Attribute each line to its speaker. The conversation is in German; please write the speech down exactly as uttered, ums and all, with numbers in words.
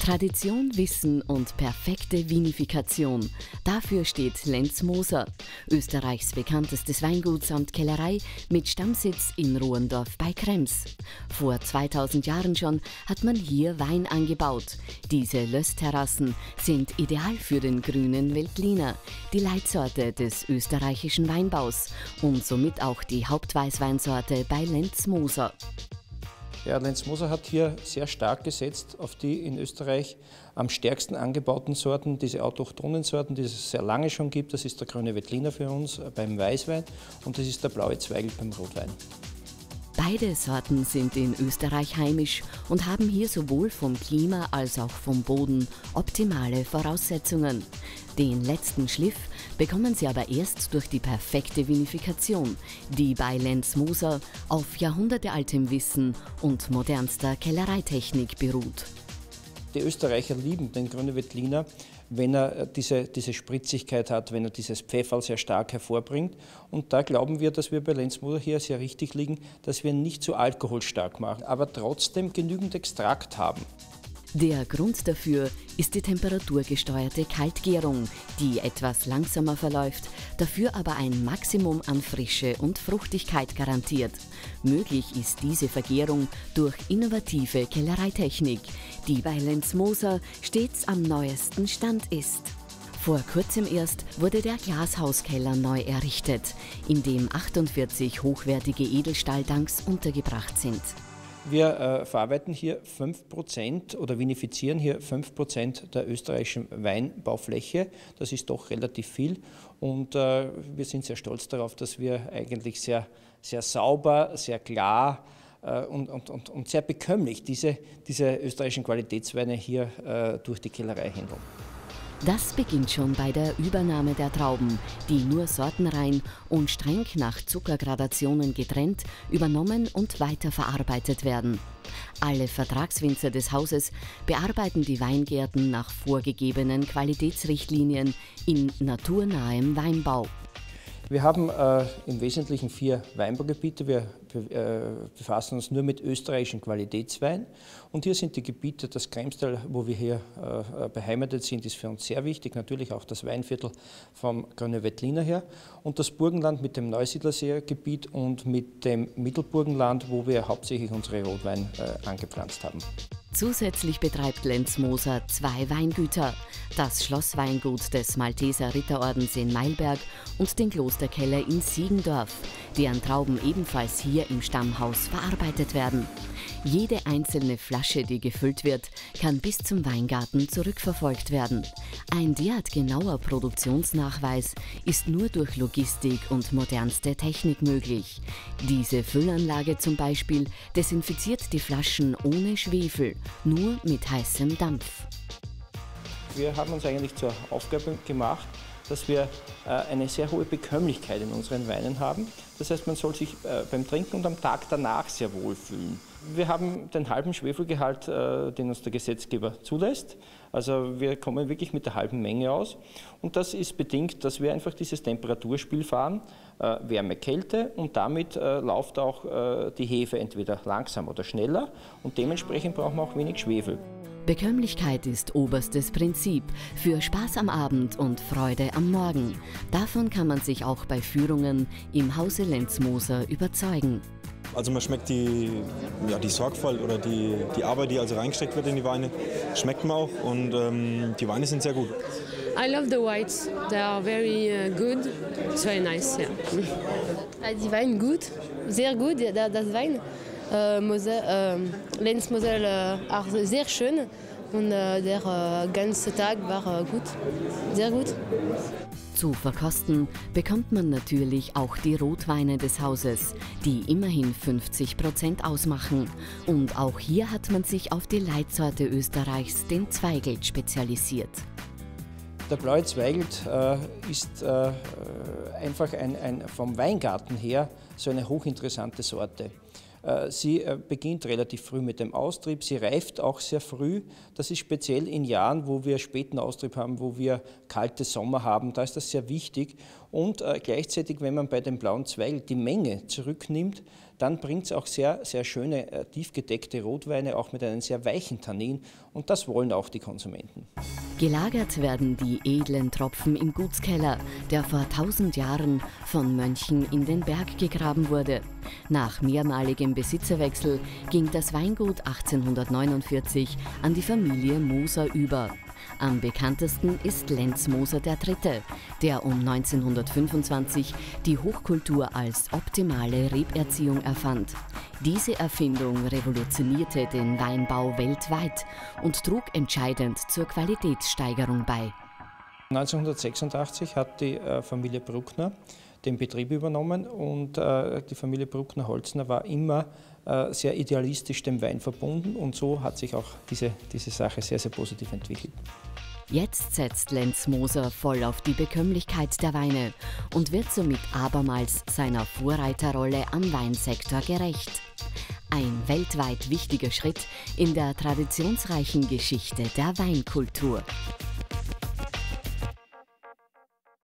Speaker 1: Tradition, Wissen und perfekte Vinifikation. Dafür steht Lenz Moser, Österreichs bekanntestes Weingut samt Kellerei mit Stammsitz in Rohrendorf bei Krems. Vor zweitausend Jahren schon hat man hier Wein angebaut. Diese Lössterrassen sind ideal für den grünen Veltliner, die Leitsorte des österreichischen Weinbaus und somit auch die Hauptweißweinsorte bei Lenz Moser.
Speaker 2: Ja, Lenz Moser hat hier sehr stark gesetzt auf die in Österreich am stärksten angebauten Sorten, diese autochthonen Sorten, die es sehr lange schon gibt. Das ist der grüne Veltliner für uns beim Weißwein und das ist der blaue Zweigelt beim Rotwein.
Speaker 1: Beide Sorten sind in Österreich heimisch und haben hier sowohl vom Klima als auch vom Boden optimale Voraussetzungen. Den letzten Schliff bekommen sie aber erst durch die perfekte Vinifikation, die bei Lenz Moser auf jahrhundertealtem Wissen und modernster Kellereitechnik beruht.
Speaker 2: Die Österreicher lieben den grünen Veltliner, wenn er diese, diese Spritzigkeit hat, wenn er dieses Pfefferl sehr stark hervorbringt. Und da glauben wir, dass wir bei Lenz Moser hier sehr richtig liegen, dass wir ihn nicht zu alkoholstark machen, aber trotzdem genügend Extrakt haben.
Speaker 1: Der Grund dafür ist die temperaturgesteuerte Kaltgärung, die etwas langsamer verläuft, dafür aber ein Maximum an Frische und Fruchtigkeit garantiert. Möglich ist diese Vergärung durch innovative Kellereitechnik, die bei Lenz Moser stets am neuesten Stand ist. Vor kurzem erst wurde der Glashauskeller neu errichtet, in dem achtundvierzig hochwertige Edelstahltanks untergebracht sind.
Speaker 2: Wir äh, verarbeiten hier fünf Prozent oder vinifizieren hier fünf Prozent der österreichischen Weinbaufläche. Das ist doch relativ viel und äh, wir sind sehr stolz darauf, dass wir eigentlich sehr, sehr sauber, sehr klar äh, und, und, und, und sehr bekömmlich diese, diese österreichischen Qualitätsweine hier äh, durch die Kellerei handeln.
Speaker 1: Das beginnt schon bei der Übernahme der Trauben, die nur sortenrein und streng nach Zuckergradationen getrennt, übernommen und weiterverarbeitet werden. Alle Vertragswinzer des Hauses bearbeiten die Weingärten nach vorgegebenen Qualitätsrichtlinien in naturnahem Weinbau.
Speaker 2: Wir haben äh, im Wesentlichen vier Weinbaugebiete. Wir äh, befassen uns nur mit österreichischen Qualitätswein. Und hier sind die Gebiete, das Kremstal, wo wir hier äh, beheimatet sind, ist für uns sehr wichtig. Natürlich auch das Weinviertel vom grünen Veltliner her. Und das Burgenland mit dem Neusiedlerseegebiet und mit dem Mittelburgenland, wo wir hauptsächlich unsere Rotwein äh, angepflanzt haben.
Speaker 1: Zusätzlich betreibt Lenz Moser zwei Weingüter, das Schlossweingut des Malteser Ritterordens in Meilberg und den Klosterkeller in Siegendorf, deren Trauben ebenfalls hier im Stammhaus verarbeitet werden. Jede einzelne Flasche, die gefüllt wird, kann bis zum Weingarten zurückverfolgt werden. Ein derart genauer Produktionsnachweis ist nur durch Logistik und modernste Technik möglich. Diese Füllanlage zum Beispiel desinfiziert die Flaschen ohne Schwefel, nur mit heißem Dampf.
Speaker 2: Wir haben uns eigentlich zur Aufgabe gemacht, dass wir äh, eine sehr hohe Bekömmlichkeit in unseren Weinen haben. Das heißt, man soll sich äh, beim Trinken und am Tag danach sehr wohl fühlen. Wir haben den halben Schwefelgehalt, äh, den uns der Gesetzgeber zulässt. Also wir kommen wirklich mit der halben Menge aus. Und das ist bedingt, dass wir einfach dieses Temperaturspiel fahren, äh, Wärme, Kälte, und damit äh, läuft auch äh, die Hefe entweder langsam oder schneller und dementsprechend brauchen wir auch wenig Schwefel.
Speaker 1: Bekömmlichkeit ist oberstes Prinzip für Spaß am Abend und Freude am Morgen. Davon kann man sich auch bei Führungen im Hause Lenz Moser überzeugen.
Speaker 3: Also man schmeckt die, ja, die Sorgfalt oder die, die Arbeit, die also reingesteckt wird in die Weine, schmeckt man auch und ähm, die Weine sind sehr gut.
Speaker 4: I love the whites. They are very uh, good. It's very nice, yeah. Die Weine gut, sehr gut, das Wein. Äh, Mosel, äh, Lenz Moser äh, auch sehr schön und äh, der äh, ganze Tag war äh, gut, sehr gut.
Speaker 1: Zu verkosten bekommt man natürlich auch die Rotweine des Hauses, die immerhin fünfzig Prozent ausmachen. Und auch hier hat man sich auf die Leitsorte Österreichs, den Zweigelt, spezialisiert.
Speaker 2: Der blaue Zweigelt äh, ist äh, einfach ein, ein, vom Weingarten her so eine hochinteressante Sorte. Sie beginnt relativ früh mit dem Austrieb, sie reift auch sehr früh. Das ist speziell in Jahren, wo wir späten Austrieb haben, wo wir kalte Sommer haben, da ist das sehr wichtig. Und gleichzeitig, wenn man bei den blauen Zweigen die Menge zurücknimmt, dann bringt es auch sehr, sehr schöne, tiefgedeckte Rotweine, auch mit einem sehr weichen Tannin. Und das wollen auch die Konsumenten.
Speaker 1: Gelagert werden die edlen Tropfen im Gutskeller, der vor tausend Jahren von Mönchen in den Berg gegraben wurde. Nach mehrmaligem Besitzerwechsel ging das Weingut achtzehnhundertneunundvierzig an die Familie Moser über. Am bekanntesten ist Lenz Moser der Dritte, der um neunzehnhundertfünfundzwanzig die Hochkultur als optimale Reberziehung erfand. Diese Erfindung revolutionierte den Weinbau weltweit und trug entscheidend zur Qualitätssteigerung bei.
Speaker 2: neunzehnhundertsechsundachtzig hat die Familie Bruckner den Betrieb übernommen und die Familie Bruckner-Holzner war immer sehr idealistisch dem Wein verbunden und so hat sich auch diese, diese Sache sehr, sehr positiv entwickelt.
Speaker 1: Jetzt setzt Lenz Moser voll auf die Bekömmlichkeit der Weine und wird somit abermals seiner Vorreiterrolle am Weinsektor gerecht. Ein weltweit wichtiger Schritt in der traditionsreichen Geschichte der Weinkultur.